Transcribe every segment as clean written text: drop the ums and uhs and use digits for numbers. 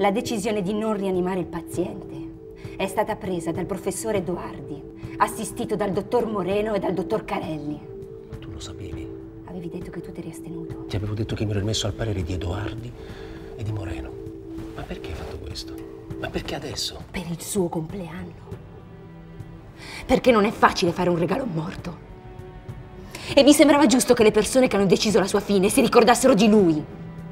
La decisione di non rianimare il paziente è stata presa dal professore Edoardi, assistito dal dottor Moreno e dal dottor Carelli. Tu lo sapevi? Avevi detto che tu ti eri astenuto. Ti avevo detto che mi ero rimesso al parere di Edoardi e di Moreno. Ma perché hai fatto questo? Ma perché adesso? Per il suo compleanno. Perché non è facile fare un regalo a un morto. E mi sembrava giusto che le persone che hanno deciso la sua fine si ricordassero di lui.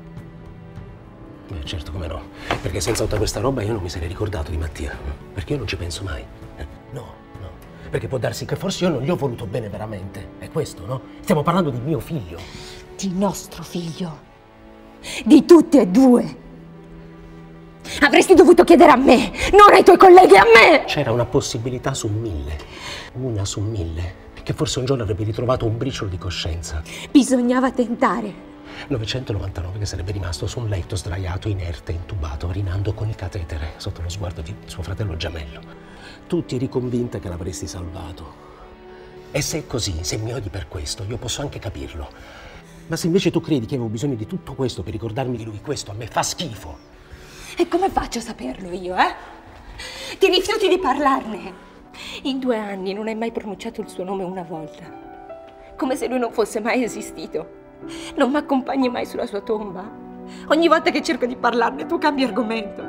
Certo, come no. Perché senza tutta questa roba io non mi sarei ricordato di Mattia. Perché io non ci penso mai. No, no. Perché può darsi che forse io non gli ho voluto bene veramente. È questo, no? Stiamo parlando di mio figlio. Di nostro figlio. Di tutti e due. Avresti dovuto chiedere a me, non ai tuoi colleghi, a me! C'era una possibilità su 1000. Una su 1000. Che forse un giorno avrebbe ritrovato un briciolo di coscienza. Bisognava tentare. 999 che sarebbe rimasto su un letto sdraiato, inerte, intubato, rinando con il catetere sotto lo sguardo di suo fratello gemello. Tu ti eri convinta che l'avresti salvato. E se è così, se mi odi per questo, io posso anche capirlo. Ma se invece tu credi che avevo bisogno di tutto questo per ricordarmi di lui, questo a me fa schifo. E come faccio a saperlo io, eh? Ti rifiuti di parlarne. In 2 anni non hai mai pronunciato il suo nome una volta. Come se lui non fosse mai esistito. Non mi accompagni mai sulla sua tomba. Ogni volta che cerco di parlarne tu cambi argomento.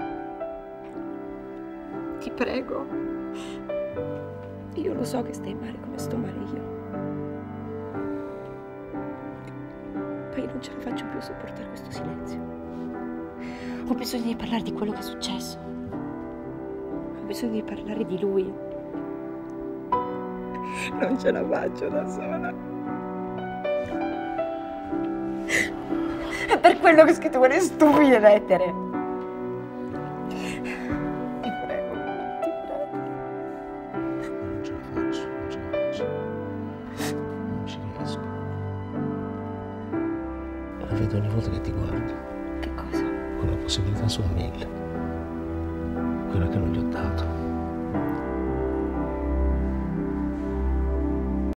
Ti prego. Io lo so che stai male come sto male io. Ma io non ce la faccio più a sopportare questo silenzio. Ho bisogno di parlare di quello che è successo. Ho bisogno di parlare di lui. Non ce la faccio da sola. È per quello che ho scritto quelle stupide lettere. Ti prego, ti prego. Non ce la faccio, non ce la faccio. Non ci riesco. La vedo ogni volta che ti guardo. Che cosa? Con la possibilità su 1000. Quella che non gli ho dato.